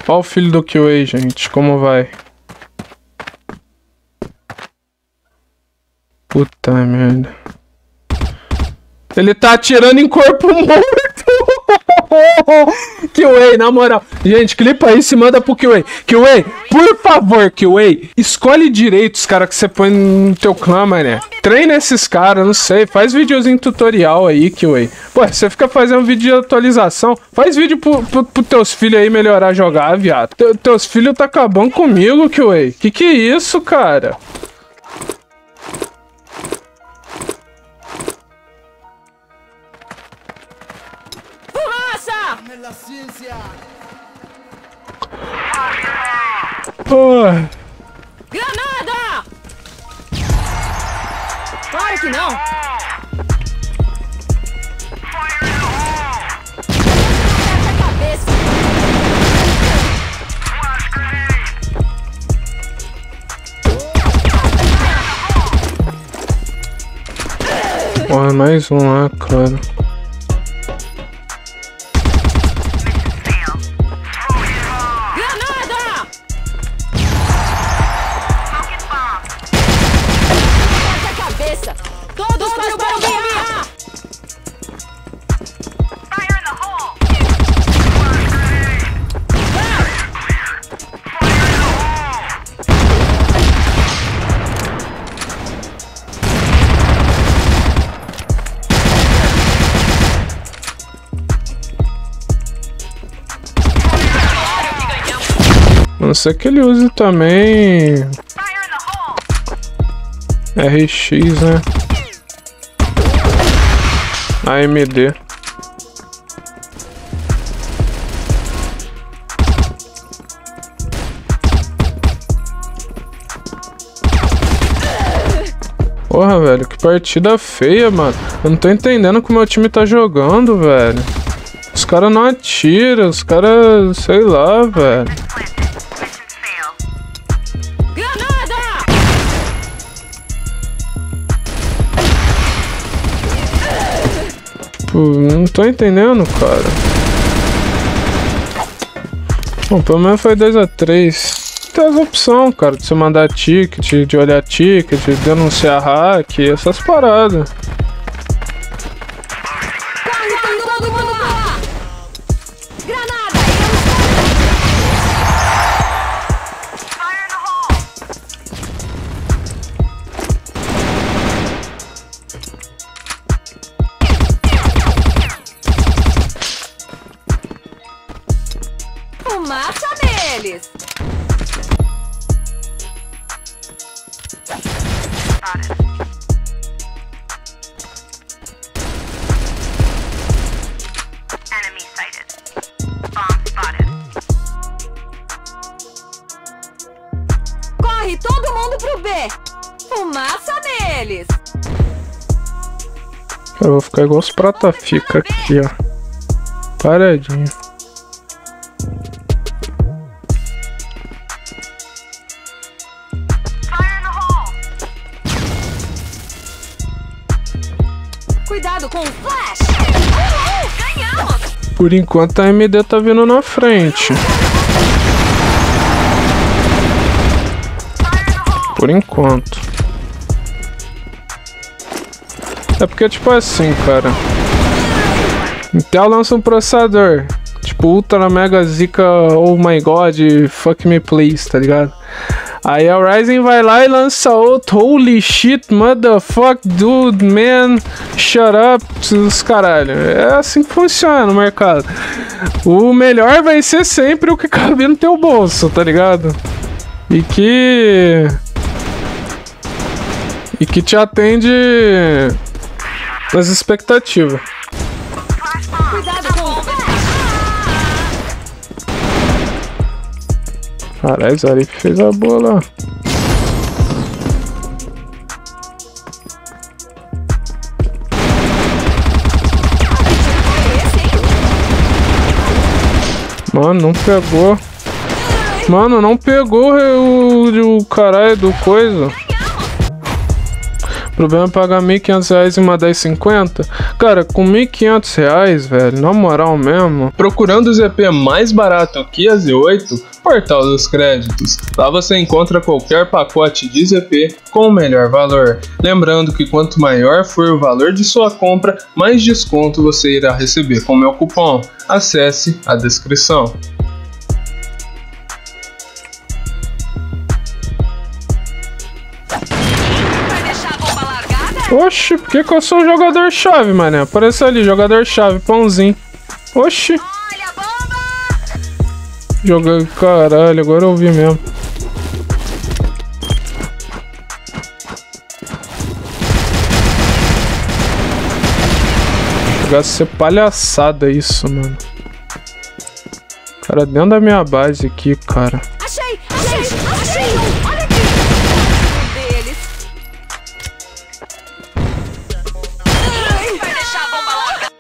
Ó o filho do QA, gente, como vai. Puta merda. Ele tá atirando em corpo morto. QA, na moral. Gente, clipa aí, se manda pro QA. QA, por favor, QA, escolhe direito os caras que você põe no teu clã, mané. Treina esses caras, não sei. Faz videozinho tutorial aí, QA. Pô, você fica fazendo vídeo de atualização. Faz vídeo pro teus filhos aí melhorar a jogar, viado. Teus filhos tá acabando comigo, QA. Que é isso, cara? Porra. Granada! Claro que não! Porra, mais um lá, cara. Todos para o bombear! A não ser que ele use também RX, né? AMD. Porra, velho, que partida feia, mano. Eu não tô entendendo como o meu time tá jogando, velho. Os caras não atiram, os caras, sei lá, velho. Não tô entendendo, cara. Bom, pelo menos foi 2 a 3. Tem as opções, cara, de você mandar ticket, de olhar ticket, de denunciar hack, essas paradas. Fumaça neles! Enemy sighted. Bomb spotted. Corre todo mundo pro B! Fumaça neles! Eu vou ficar igual os prata fica aqui, ó. Paradinho. Cuidado com o flash! Ganhamos! Por enquanto a AMD tá vindo na frente. Por enquanto. É porque, tipo assim, cara. Intel lança um processador. Tipo, Ultra Mega Zica, oh my god, fuck me please, tá ligado? Aí a Ryzen vai lá e lança outro. Holy shit, motherfuck, dude, man, shut up, os caralho. É assim que funciona no mercado. O melhor vai ser sempre o que cabe no teu bolso, tá ligado? E que te atende as expectativas. Cuidado com o flash! Caralho, Zarif fez a boa lá. Mano, não pegou. Mano, não pegou o caralho do coisa. problema é pagar R$1.500 em uma 10,50? Cara, com R$1.500, velho, na moral mesmo. Procurando o ZP mais barato que a Z8, Portal dos Créditos. Lá você encontra qualquer pacote de ZP com o melhor valor. Lembrando que quanto maior for o valor de sua compra, mais desconto você irá receber com meu cupom. Acesse a descrição. Oxi, por que eu sou o jogador-chave, mané? Apareceu ali, jogador-chave, pãozinho. Oxi. Olha a bomba! Joguei, caralho, agora eu vi mesmo. Vai ser palhaçada isso, mano. Cara, dentro da minha base aqui, cara. Achei um! Olha aqui! Um deles. Vai deixar a bomba larga.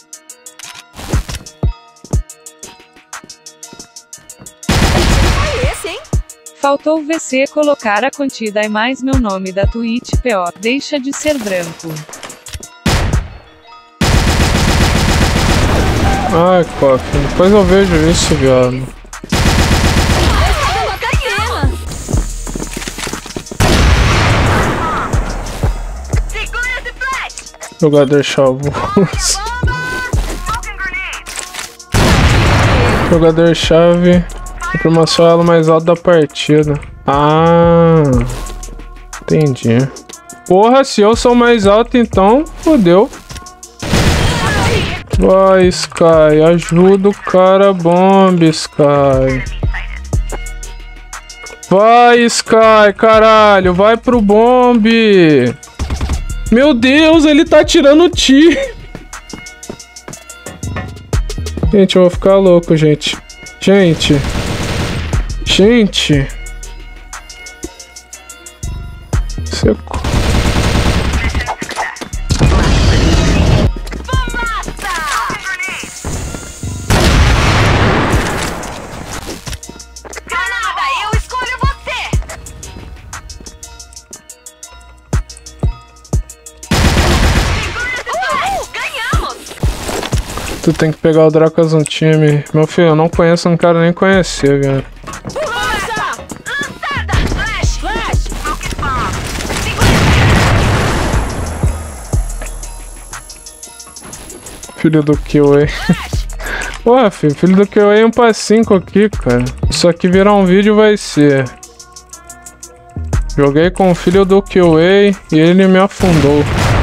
Foi esse, hein? Faltou o VC colocar a contida e mais meu nome da Twitch PO. Deixa de ser branco. Ai, Coff, depois eu vejo isso, viado. Segura esse flash! Jogador chave. Smoking grenade! Jogador chave. Informação elo mais alto da partida. Ah, entendi. Porra, se eu sou mais alto, então fodeu. Vai, Sky, ajuda o cara, bomba, Sky. Vai, Sky, caralho, vai pro bombe. Meu Deus, ele tá tirando tiro. Gente, eu vou ficar louco, gente. Gente. Seco. Tu tem que pegar o Dracas no time. Meu filho, eu não conheço, não quero nem conhecer, velho. Filho do Kill, Porra, filho do Kill é 1/5 aqui, cara. Isso aqui virar um vídeo vai ser. Joguei com o filho do Kill e ele me afundou.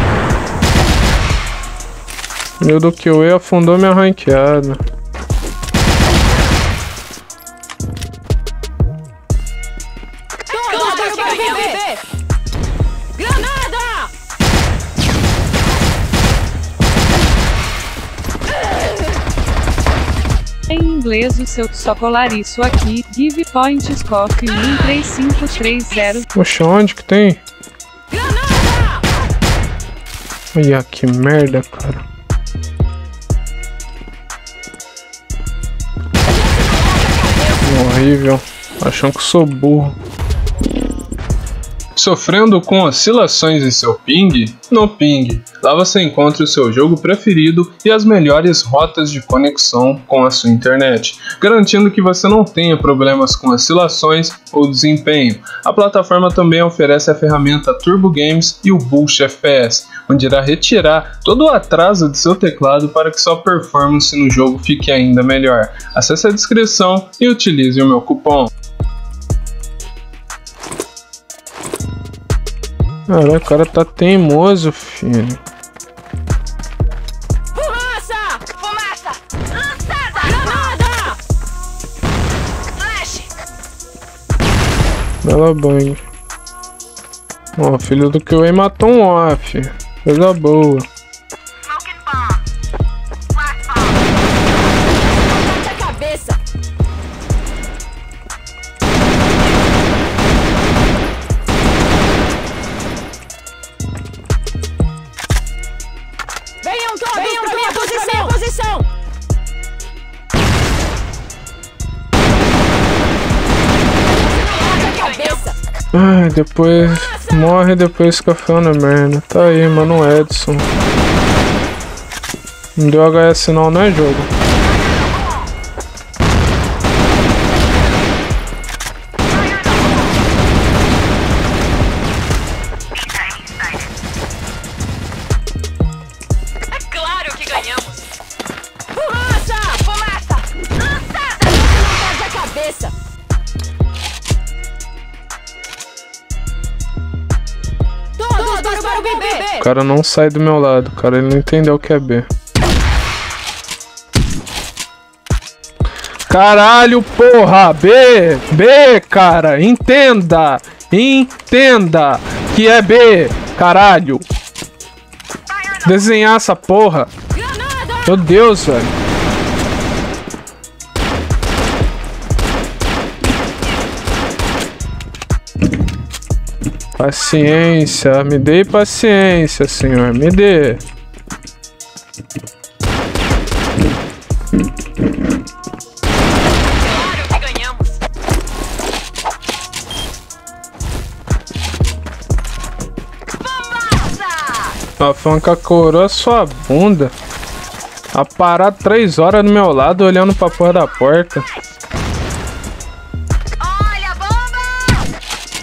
Meu do Kill afundou minha ranqueada. Granada! Em inglês o seu só colar isso aqui. Give points coffee 13530. Poxa, onde que tem? Granada! Olha que merda, cara. Horrível. Achando que sou burro. Sofrendo com oscilações em seu ping? No Ping. Lá você encontra o seu jogo preferido e as melhores rotas de conexão com a sua internet, garantindo que você não tenha problemas com oscilações ou desempenho. A plataforma também oferece a ferramenta Turbo Games e o Boost FPS, onde irá retirar todo o atraso de seu teclado para que sua performance no jogo fique ainda melhor. Acesse a descrição e utilize o meu cupom. Caralho, o cara tá teimoso, filho. Fumaça! Fumaça! Lançada! Granada! Flash! Bela banho. Ó, filho do Kill matou um off. Coisa boa. Smoking bomb! Flash bomb! Bate a cabeça! Venham todos pra minha posição! Bate a cabeça! Ai, depois morre, depois fica falando merda. Tá aí, mano, Edson. Não deu HS não, né, jogo? É claro que ganhamos. Fumaça! Fumaça! Lançada! Não perde a cabeça. Todos para o BB. O cara não sai do meu lado, cara, ele não entendeu o que é B. Caralho, porra! B, cara, entenda! Entenda que é B, caralho! Desenhar essa porra! Meu Deus, velho! Paciência, me dê paciência, senhor, me dê. Claro que ganhamos. Fumaça! A fanca corou a sua bunda. A parar 3 horas do meu lado olhando pra porra da porta. Olha a bomba!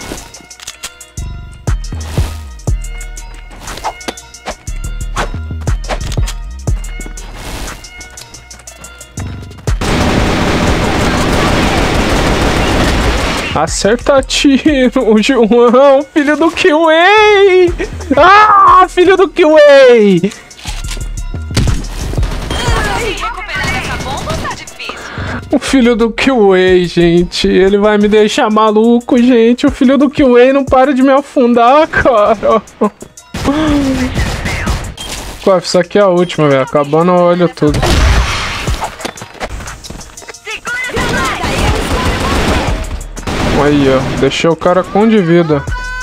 Acerta tiro, o João, filho do Kiway! Ah, filho do Kiway! Recuperar essa bomba tá difícil. O filho do Kiway, gente, ele vai me deixar maluco, gente. O filho do Kiway não para de me afundar, cara. Pô, isso aqui é a última, velho. Acabando o olho tudo. Aí, ó. Deixei o cara com de vida.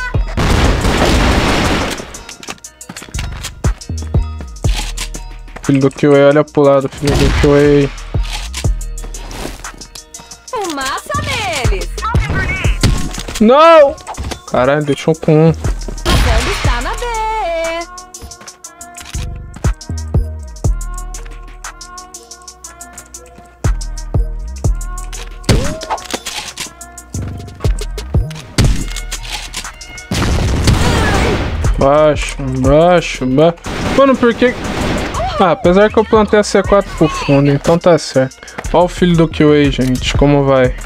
Filho do Kiway, olha pro lado, filho do Kiway. Fumaça neles. Não! Caralho, deixou com um. A bomba está na B. Baixo, baixo, baixo. Mano, por que... Ah, apesar que eu plantei a C4 pro fundo, então tá certo. Ó o filho do Kiway, gente, como vai.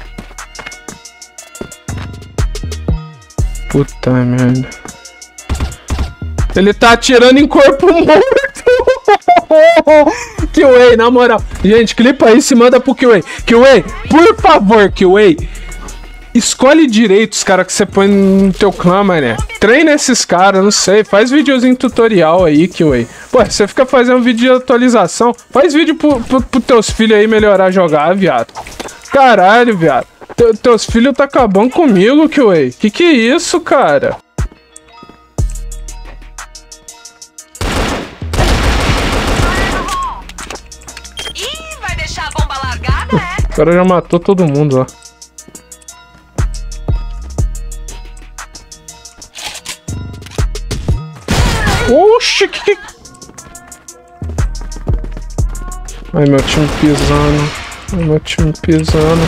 Puta merda. Ele tá atirando em corpo morto. Kiway, na moral. Gente, clipa aí e se manda pro Kiway. Kiway, por favor, Kiway. Escolhe direito os caras que você põe no teu clã, mané. Treina esses caras, não sei. Faz videozinho tutorial aí, Kiway. Pô, você fica fazendo vídeo de atualização. Faz vídeo pro teus filhos aí melhorar a jogar, viado. Caralho, viado. Teus filhos tá acabando comigo, Kiway. Que é isso, cara? Ih, vai deixar a bomba largada, é? O cara já matou todo mundo, ó. Oxi, que... Ai, meu time pisando. Ai, meu time pisando.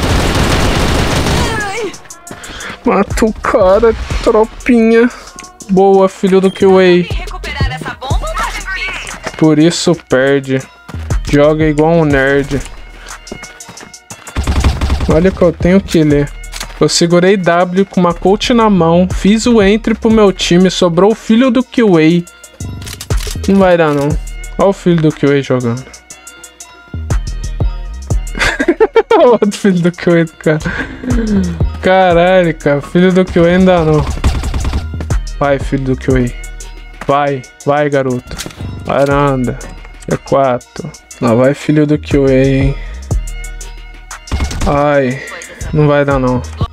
Mata o cara, tropinha. Boa, filho do Kiway. Recuperar essa bomba tá difícil. Por isso perde. Joga igual um nerd. Olha que eu tenho que ler. Eu segurei W com uma coach na mão, fiz o entry pro meu time, sobrou o filho do Kiway. Não vai dar não. Olha o filho do Kiway jogando. O outro filho do Kiway, cara. Caralho, cara. Filho do Kiway não dá não. Vai, filho do Kiway. Vai, garoto. Varanda. C4. Lá vai, filho do Kiway, hein. Ai, não vai dar não.